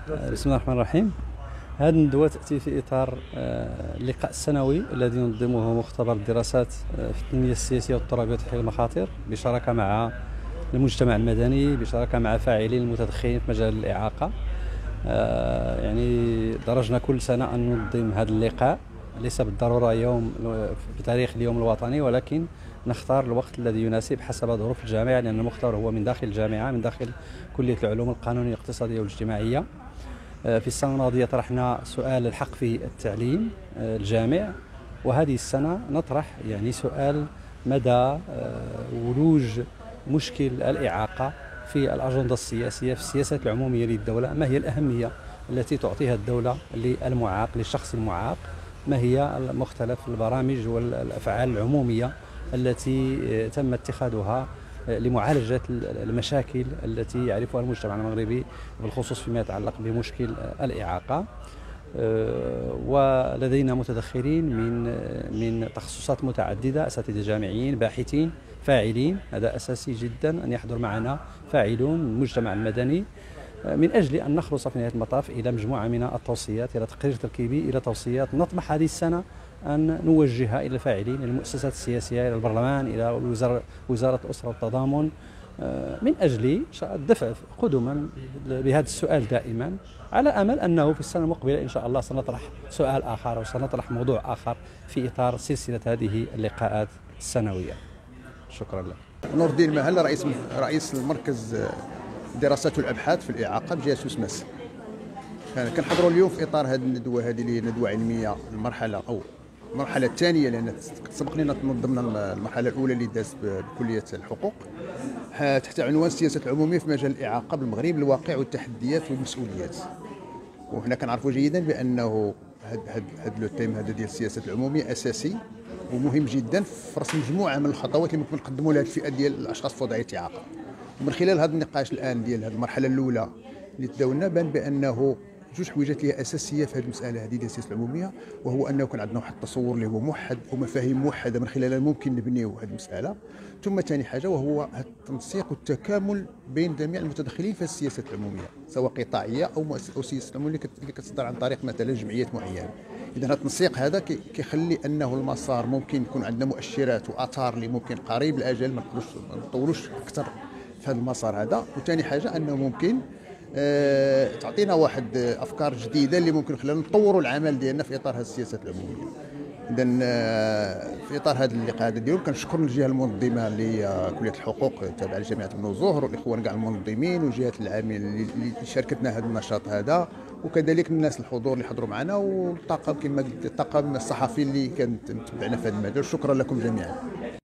بسم الله الرحمن الرحيم. هذه الندوة تأتي في إطار اللقاء السنوي الذي ينظمه مختبر الدراسات في التنمية السياسية والترابية وتحقيق المخاطر بشراكة مع المجتمع المدني، بشراكة مع فاعلين المتدخلين في مجال الإعاقة. يعني درجنا كل سنة أن ننظم هذا اللقاء، ليس بالضرورة يوم بتاريخ اليوم الوطني، ولكن نختار الوقت الذي يناسب حسب ظروف الجامعة، لأن المختبر هو من داخل الجامعة، من داخل كلية العلوم القانونية الاقتصادية والاجتماعية. في السنة الماضية طرحنا سؤال الحق في التعليم الجامع، وهذه السنة نطرح يعني سؤال مدى ولوج مشكل الإعاقة في الأجندة السياسية، في السياسات العمومية للدولة. ما هي الأهمية التي تعطيها الدولة للمعاق، للشخص المعاق؟ ما هي مختلف البرامج والأفعال العمومية التي تم اتخاذها لمعالجة المشاكل التي يعرفها المجتمع المغربي، بالخصوص فيما يتعلق بمشكل الإعاقة؟ ولدينا متدخلين من تخصصات متعددة، أساتذة جامعيين، باحثين، فاعلين. هذا أساسي جدا أن يحضر معنا فاعلون من المجتمع المدني، من أجل أن نخلص في نهاية المطاف إلى مجموعة من التوصيات، إلى تقرير تركيبي، إلى توصيات نطمح هذه السنة أن نوجهها إلى الفاعلين، إلى المؤسسات السياسية، إلى البرلمان، إلى وزارة الأسرة والتضامن، من أجل الدفع قدما بهذا السؤال دائما، على أمل أنه في السنة المقبلة إن شاء الله سنطرح سؤال آخر أو سنطرح موضوع آخر في إطار سلسلة هذه اللقاءات السنوية. شكرا لك. نور الدين مهل، رئيس المركز الدراسات والابحاث في الاعاقه بجهه سوسماس. كنحضروا اليوم في اطار هذه الندوه، هذه اللي هي ندوه علميه المرحله الثانيه، لان سبق لنا تنظمنا المرحله الاولى اللي دازت بكليه الحقوق تحت عنوان السياسات العموميه في مجال الاعاقه بالمغرب، الواقع والتحديات والمسؤوليات. وحنا كنعرفوا جيدا بانه هذا لو تيم هذا ديال السياسات العموميه اساسي ومهم جدا في رسم مجموعه من الخطوات اللي ممكن نقدموا لهذه الفئه ديال الاشخاص في وضعيه اعاقه. ومن خلال هذا النقاش الان ديال هذه المرحله الاولى اللي تداولنا، بان بانه جوج حويجات اللي هي اساسيه في هذه المساله هذه ديال السياسه العموميه، وهو انه يكون عندنا واحد التصور اللي هو موحد ومفاهيم موحده من خلالها ممكن نبنيو هذه المساله. ثم ثاني حاجه وهو التنسيق والتكامل بين جميع المتدخلين في السياسات العموميه، سواء قطاعيه او سياسه عموميه اللي كتصدر عن طريق مثلا جمعيات معينه. اذا هذا التنسيق هذا كيخلي انه المسار ممكن يكون عندنا مؤشرات واثار اللي ممكن قريب الاجل ما نطولوش اكثر في هذا المسار هذا. وثاني حاجه انه ممكن تعطينا واحد افكار جديده اللي ممكن خلينا نطوروا العمل ديالنا في اطار هذه السياسات العموميه. اذا في اطار هذا اللقاء هذا اليوم كنشكر الجهه المنظمه اللي هي كليه الحقوق تابعه لجامعه ابن زهر، والاخوان كاع المنظمين وجهه العاملين اللي شاركتنا هذا النشاط هذا، وكذلك الناس الحضور اللي حضروا معنا، والطاقم كما قلت الطاقم الصحفي اللي كان متبعنا في هذا المجال. شكرا لكم جميعا.